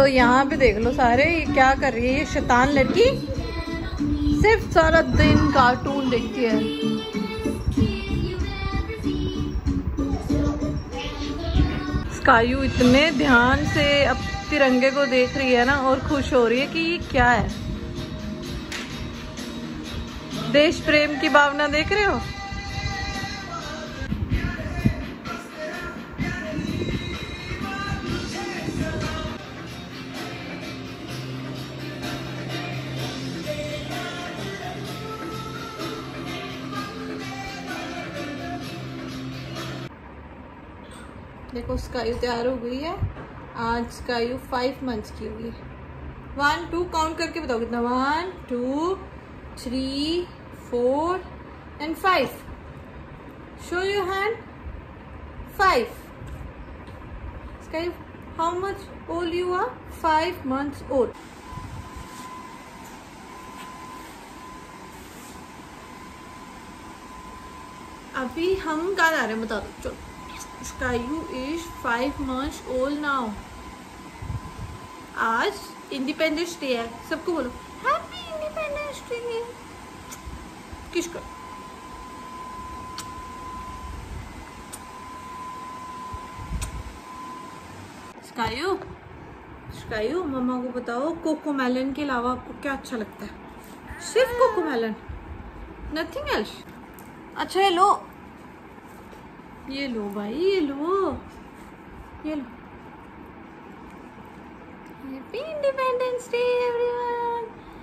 तो यहाँ पे देख लो सारे ये क्या कर रही है, ये शैतान लड़की सिर्फ सारा दिन कार्टून देखती है। स्कायू इतने ध्यान से अब तिरंगे को देख रही है ना और खुश हो रही है कि ये क्या है। देश प्रेम की भावना देख रहे हो। देखो स्कायू तैयार हो गई है। आज स्कायू 5 मंथ्स की हुई है। 1 2 काउंट करके बताओ कितना। 1 2 3 4 and 5. Show your hand. 5. Sky, how much old you are? 5 months old. अभी हम कहाँ जा रहे हैं बता दो। चलो। Skyyu is 5 months old now. आज इंडिपेंडेंस डे है। सबको बोलो हैप्पी इंडिपेंडेंस डे। किसको? स्कायू, स्कायू मम्मा को बताओ कोकोमेलन के अलावा आपको क्या अच्छा लगता है? सिर्फ कोकोमेलन, नथिंग एल्स। अच्छा ये लो, ये लो भाई, ये लो, ये लो। Happy independence day everyone.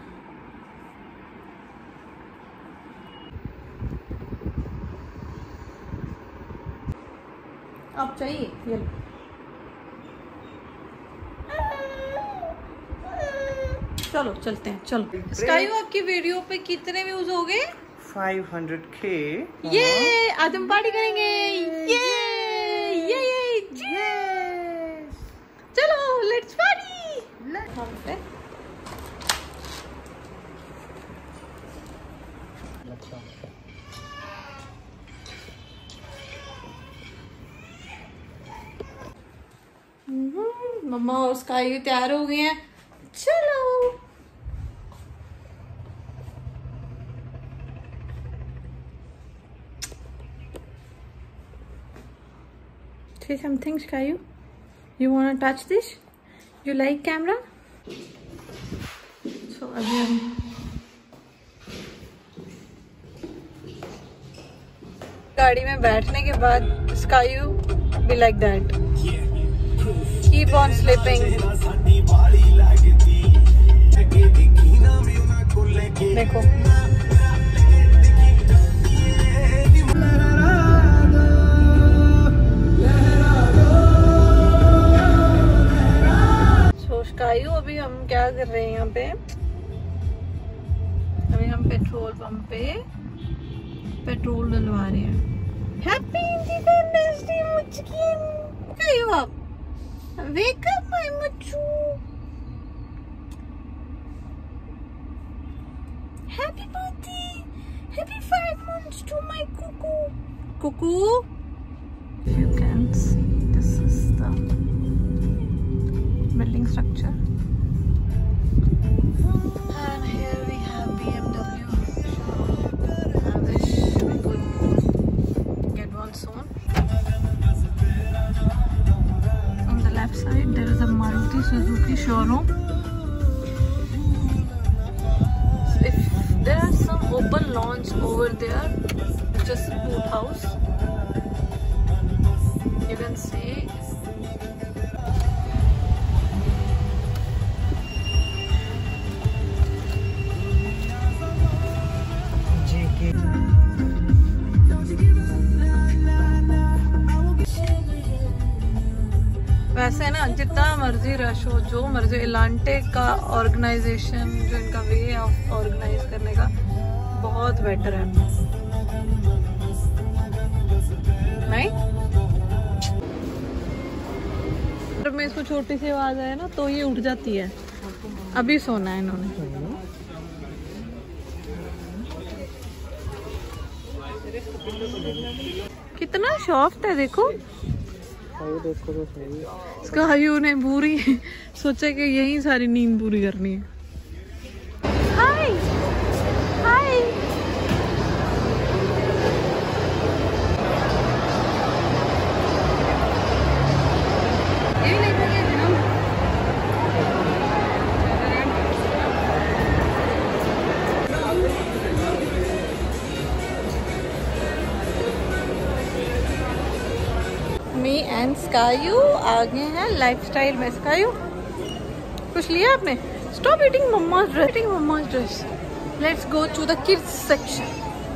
अब चाहिए ये लो। चलो चलते हैं, चलो। स्कायू आपकी वीडियो पे कितने व्यूज हो गए? 500K। ये आज हम पार्टी करेंगे। ये चलो लेट्स पार्टी। मम्मा और स्कायू तैयार हो गए हैं। चलो say something, Skyyu. You wanna touch this? You like camera? So अभी हम गाड़ी में बैठने के बाद Skyyu be like that. Keep on sleeping. देखो स्कायू अभी हम क्या कर रहे हैं यहाँ पे? अभी हम पेट्रोल पंप पे पेट्रोल डलवा रहे हैं। Happy independence day munchkin. स्कायू आप वेक अप माय मुच्चू। Happy birthday, happy 5 months to my cuckoo. Cuckoo. You can see this is the building structure, and here we have BMW. I wish we could get one soon. On the left side there is a Maruti Suzuki showroom. If there are some open lawns over there, just boat house, you can see. वैसे ना जितना मर्जी rush हो, जो मर्जी, एलांटे का organisation जो इनका वे ऑफ ऑर्गेनाइज करने का बहुत बेटर है, नहीं? जब मैं इसको छोटी सी आवाज आए ना तो ये उठ जाती है। अभी सोना है इन्होंने। कितना सॉफ्ट है देखो। देखो तो सही। स्कायू ने पूरी सोचा कि यही सारी नींद पूरी करनी है। हाय हाय मी एंड स्कायू आगे हैं लाइफस्टाइल में। स्कायू कुछ लिया आपने? Stop eating mama's dress, eating mama's dress. Let's go to the kids section.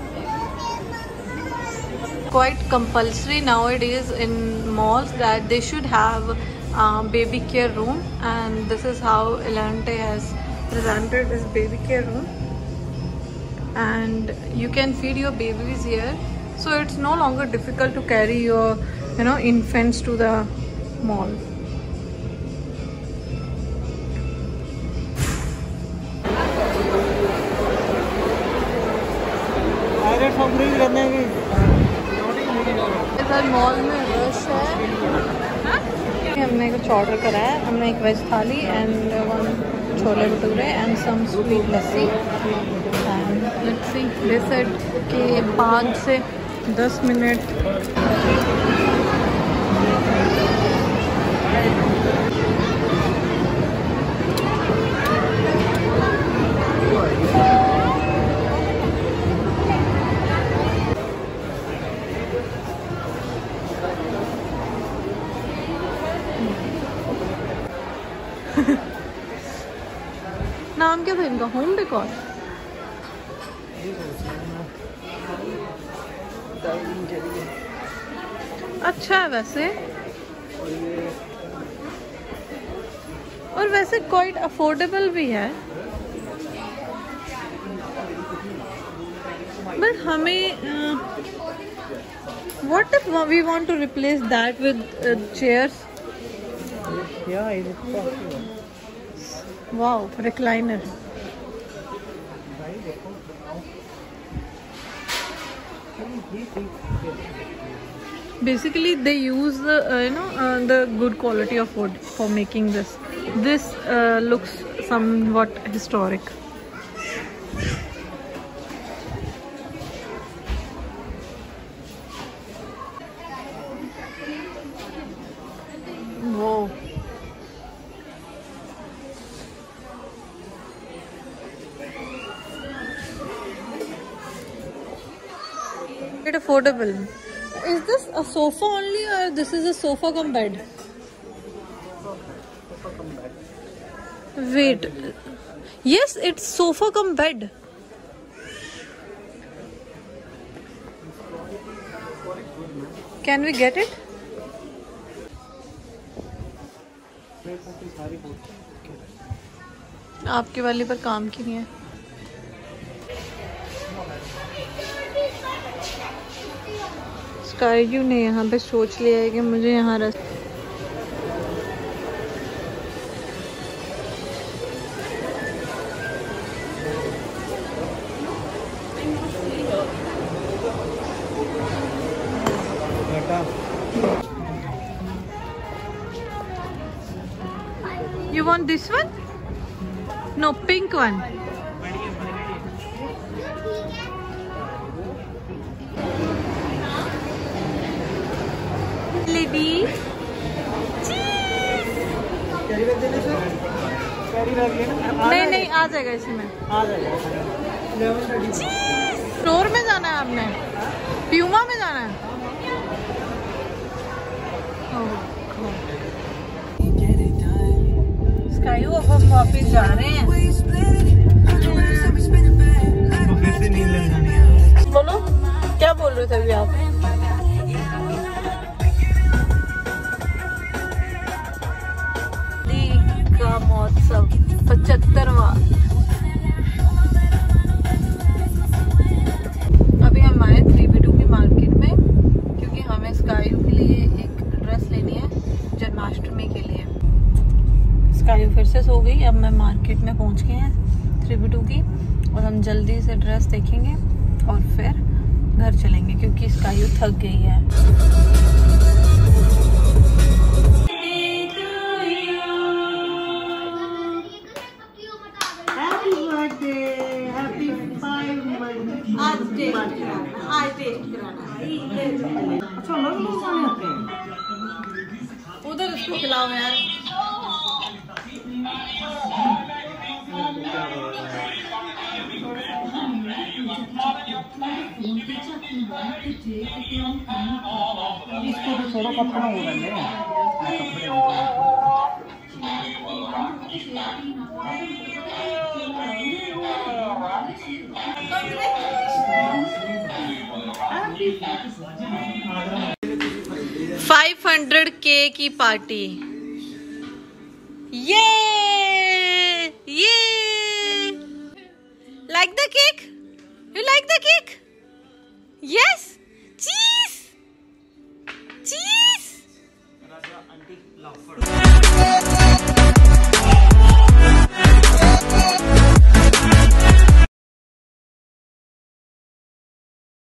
Quite compulsory nowadays in malls that they should have baby care room, and this is how Elante has presented this baby care room, and you can feed your babies here, so it's no longer difficult to carry your infants to the mall. इधर mall में rush है। हमने कुछ order करा है। हमने एक veg thali and 1 chole bhature and some sweet lassi. And let's see, they said कि 5 से 10 मिनट नाम क्या था इनका? Home decor. अच्छा है वैसे, और वैसे क्वाइट अफोर्डेबल भी है। बट हमें what if we want to replace that with chairs? Yeah, is it possible? Wow, recliner. Basically, they use the the good quality of wood for making this. This looks somewhat historic. Whoa. Quite affordable. Is this a sofa only, or this is a sofa cum bed? Sofa cum bed. Wait. Yes, it's sofa cum bed. Can we get it? आपकी वाली पर काम की नहीं है। स्कायू ने यहाँ पे सोच लिया है कि मुझे यहाँ You want this one? No, pink one. Lady. नहीं नहीं, आ जाएगा इसमें, आ जाएगा। स्टोर में जाना है आपने? प्यूमा में जाना है? स्कायू, अब हम वापस जा रहे हैं। बोलो, क्या बोल रहे थे अभी आप? का महोत्सव 75वां। अभी हम आए 3B2 की मार्केट में, क्योंकि हमें स्कायू के लिए एक ड्रेस लेनी है जन्माष्टमी के लिए। स्कायू फिर से सो गई। अब मैं मार्केट में पहुंच गए हैं 3B2 की, और हम जल्दी से ड्रेस देखेंगे और फिर घर चलेंगे, क्योंकि स्कायू थक गई है। उधर उसको खिलाओ यार। इसको तो छोड़ो, कपड़ा हो रहा है। 500K की पार्टी। ये like the cake? You like the cake? Yes. Cheese.